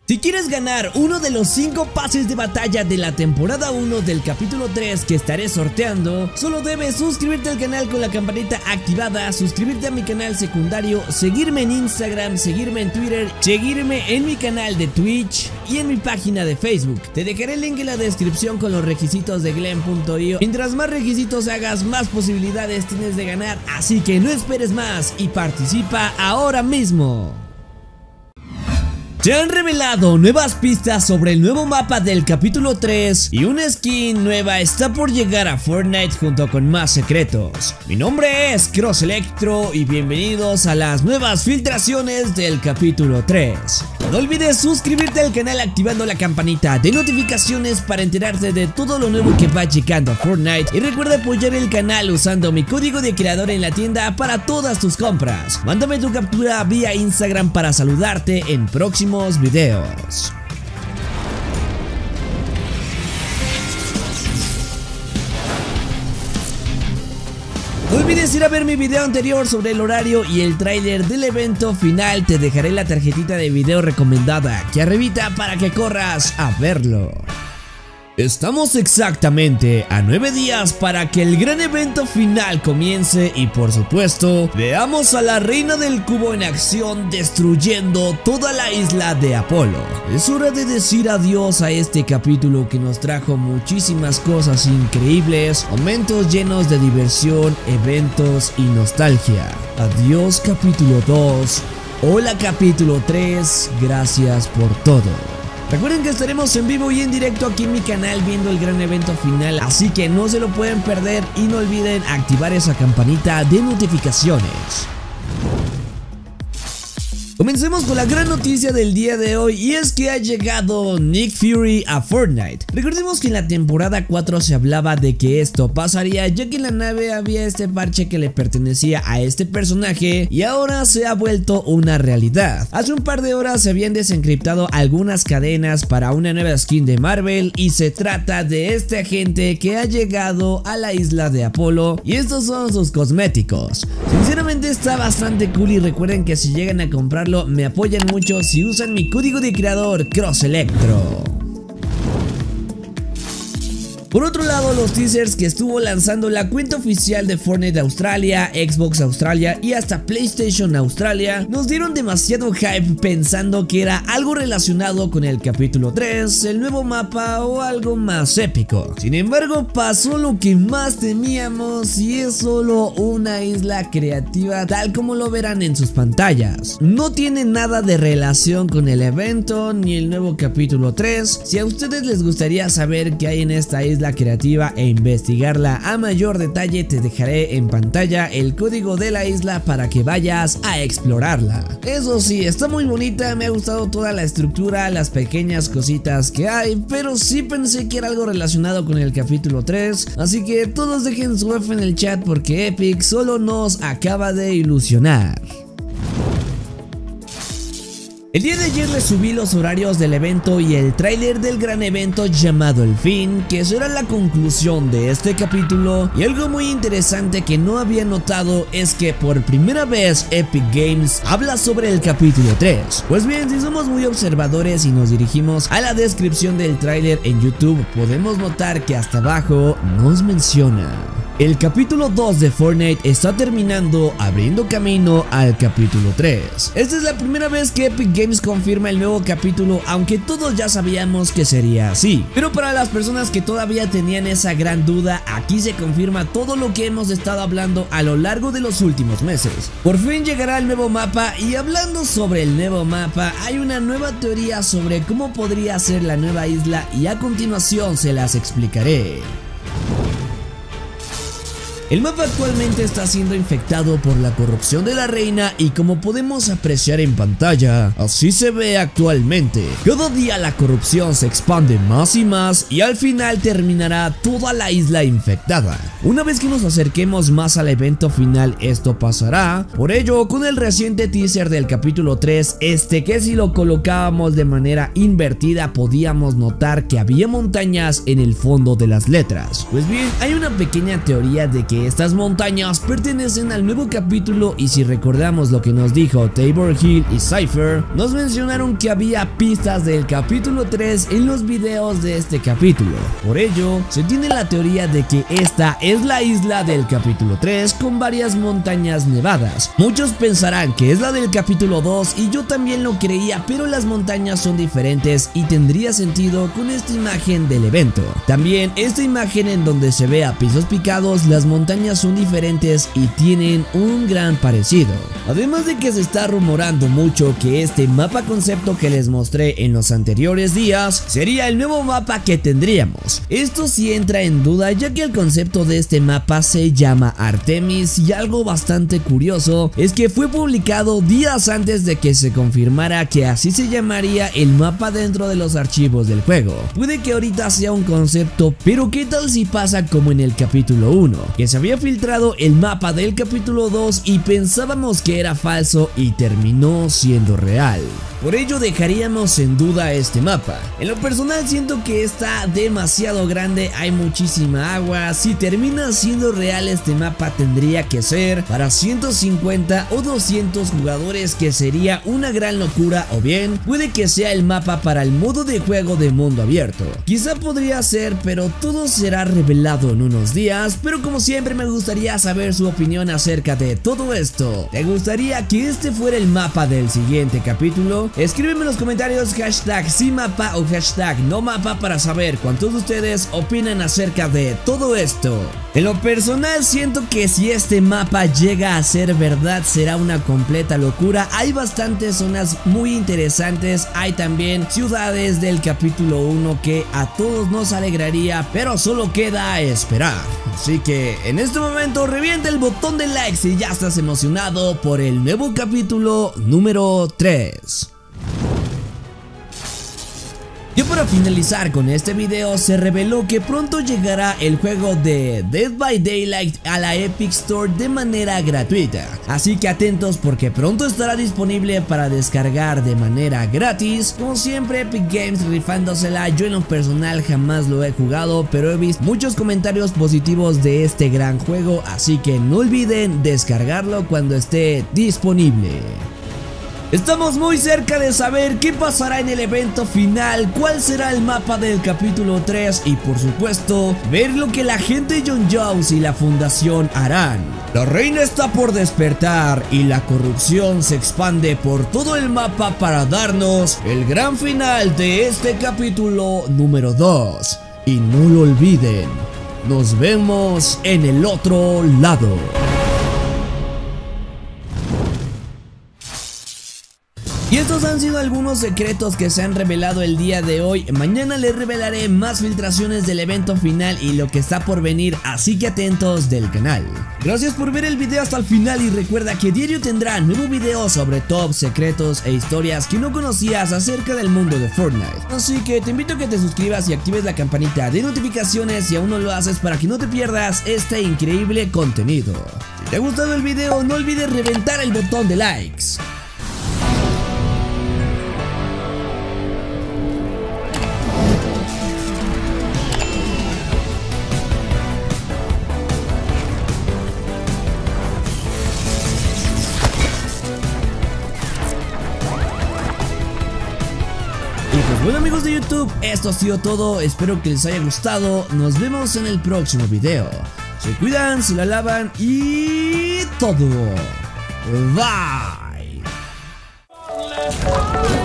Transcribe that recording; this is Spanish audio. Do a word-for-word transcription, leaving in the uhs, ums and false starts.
Si quieres ganar uno de los cinco pases de batalla de la temporada uno del capítulo tres que estaré sorteando, solo debes suscribirte al canal con la campanita activada, suscribirte a mi canal secundario, seguirme en Instagram, seguirme en Twitter, seguirme en mi canal de Twitch y en mi página de Facebook. Te dejaré el link en la descripción con los requisitos de Glen punto i o. Mientras más requisitos hagas, más posibilidades tienes de ganar, así que no esperes más y participa ahora mismo. Se han revelado nuevas pistas sobre el nuevo mapa del capítulo tres y una skin nueva está por llegar a Fortnite junto con más secretos. Mi nombre es Cross Electro y bienvenidos a las nuevas filtraciones del capítulo tres. No olvides suscribirte al canal activando la campanita de notificaciones para enterarte de todo lo nuevo que va llegando a Fortnite, y recuerda apoyar el canal usando mi código de creador en la tienda para todas tus compras. Mándame tu captura vía Instagram para saludarte en próximos videos. No olvides ir a ver mi video anterior sobre el horario y el tráiler del evento final. Te dejaré la tarjetita de video recomendada aquí arribita para que corras a verlo. Estamos exactamente a nueve días para que el gran evento final comience y por supuesto veamos a la reina del cubo en acción destruyendo toda la isla de Apolo. Es hora de decir adiós a este capítulo que nos trajo muchísimas cosas increíbles, momentos llenos de diversión, eventos y nostalgia. Adiós capítulo dos, hola capítulo tres, gracias por todo. Recuerden que estaremos en vivo y en directo aquí en mi canal viendo el gran evento final, así que no se lo pueden perder y no olviden activar esa campanita de notificaciones. Comencemos con la gran noticia del día de hoy, y es que ha llegado Nick Fury a Fortnite. Recordemos que en la temporada cuatro se hablaba de que esto pasaría, ya que en la nave había este parche que le pertenecía a este personaje y ahora se ha vuelto una realidad. Hace un par de horas se habían desencriptado algunas cadenas para una nueva skin de Marvel y se trata de este agente que ha llegado a la isla de Apolo y estos son sus cosméticos. Sinceramente está bastante cool y recuerden que si llegan a comprarlo me apoyan mucho si usan mi código de creador Cross Electro. Por otro lado, los teasers que estuvo lanzando la cuenta oficial de Fortnite Australia, Xbox Australia y hasta PlayStation Australia nos dieron demasiado hype pensando que era algo relacionado con el capítulo tres, el nuevo mapa o algo más épico. Sin embargo, pasó lo que más temíamos y es solo una isla creativa tal como lo verán en sus pantallas. No tiene nada de relación con el evento ni el nuevo capítulo tres. Si a ustedes les gustaría saber qué hay en esta isla la creativa e investigarla a mayor detalle, te dejaré en pantalla el código de la isla para que vayas a explorarla. Eso sí, está muy bonita, me ha gustado toda la estructura, las pequeñas cositas que hay, pero sí pensé que era algo relacionado con el capítulo tres, así que todos dejen su F en el chat porque Epic solo nos acaba de ilusionar. El día de ayer les subí los horarios del evento y el tráiler del gran evento llamado El Fin, que será la conclusión de este capítulo, y algo muy interesante que no había notado es que por primera vez Epic Games habla sobre el capítulo tres. Pues bien, si somos muy observadores y nos dirigimos a la descripción del tráiler en YouTube, podemos notar que hasta abajo nos menciona: el capítulo dos de Fortnite está terminando, abriendo camino al capítulo tres. Esta es la primera vez que Epic Games confirma el nuevo capítulo, aunque todos ya sabíamos que sería así. Pero para las personas que todavía tenían esa gran duda, aquí se confirma todo lo que hemos estado hablando a lo largo de los últimos meses. Por fin llegará el nuevo mapa, y hablando sobre el nuevo mapa, hay una nueva teoría sobre cómo podría ser la nueva isla y a continuación se las explicaré. El mapa actualmente está siendo infectado por la corrupción de la reina y como podemos apreciar en pantalla, así se ve actualmente. Cada día la corrupción se expande más y más y al final terminará toda la isla infectada. Una vez que nos acerquemos más al evento final esto pasará, por ello con el reciente teaser del capítulo tres, este que si lo colocábamos de manera invertida podíamos notar que había montañas en el fondo de las letras. Pues bien, hay una pequeña teoría de que que estas montañas pertenecen al nuevo capítulo, y si recordamos lo que nos dijo Tabor Hill y Cypher, nos mencionaron que había pistas del capítulo tres en los videos de este capítulo. Por ello, se tiene la teoría de que esta es la isla del capítulo tres con varias montañas nevadas. Muchos pensarán que es la del capítulo dos y yo también lo creía, pero las montañas son diferentes y tendría sentido con esta imagen del evento. También esta imagen en donde se ve a pisos picados, las montañas son diferentes y tienen un gran parecido. Además de que se está rumorando mucho que este mapa concepto que les mostré en los anteriores días sería el nuevo mapa que tendríamos. Esto sí entra en duda, ya que el concepto de este mapa se llama Artemis, y algo bastante curioso es que fue publicado días antes de que se confirmara que así se llamaría el mapa dentro de los archivos del juego. Puede que ahorita sea un concepto, pero ¿qué tal si pasa como en el capítulo uno? Que se había filtrado el mapa del capítulo dos y pensábamos que era falso y terminó siendo real. Por ello dejaríamos en duda este mapa. En lo personal siento que está demasiado grande, hay muchísima agua. Si termina siendo real este mapa tendría que ser para ciento cincuenta o doscientos jugadores, que sería una gran locura, o bien puede que sea el mapa para el modo de juego de mundo abierto. Quizá podría ser, pero todo será revelado en unos días. Pero como siempre me gustaría saber su opinión acerca de todo esto. ¿Te gustaría que este fuera el mapa del siguiente capítulo? Escríbeme en los comentarios hashtag sí mapa o hashtag no mapa para saber cuántos de ustedes opinan acerca de todo esto. En lo personal siento que si este mapa llega a ser verdad será una completa locura. Hay bastantes zonas muy interesantes, hay también ciudades del capítulo uno que a todos nos alegraría, pero solo queda esperar. Así que en este momento revienta el botón de like si ya estás emocionado por el nuevo capítulo número tres. Y para finalizar con este video, se reveló que pronto llegará el juego de Dead by Daylight a la Epic Store de manera gratuita. Así que atentos porque pronto estará disponible para descargar de manera gratis. Como siempre, Epic Games rifándosela. Yo en lo personal jamás lo he jugado, pero he visto muchos comentarios positivos de este gran juego, así que no olviden descargarlo cuando esté disponible. Estamos muy cerca de saber qué pasará en el evento final, cuál será el mapa del capítulo tres y por supuesto ver lo que la gente de John Jones y la fundación harán. La reina está por despertar y la corrupción se expande por todo el mapa para darnos el gran final de este capítulo número dos. Y no lo olviden, nos vemos en el otro lado. Y estos han sido algunos secretos que se han revelado el día de hoy. Mañana les revelaré más filtraciones del evento final y lo que está por venir, así que atentos del canal. Gracias por ver el video hasta el final y recuerda que diario tendrá nuevo video sobre tops, secretos e historias que no conocías acerca del mundo de Fortnite. Así que te invito a que te suscribas y actives la campanita de notificaciones si aún no lo haces, para que no te pierdas este increíble contenido. Si te ha gustado el video, no olvides reventar el botón de likes. Bueno amigos de YouTube, esto ha sido todo, espero que les haya gustado, nos vemos en el próximo video. Se cuidan, se la lavan y todo. Bye.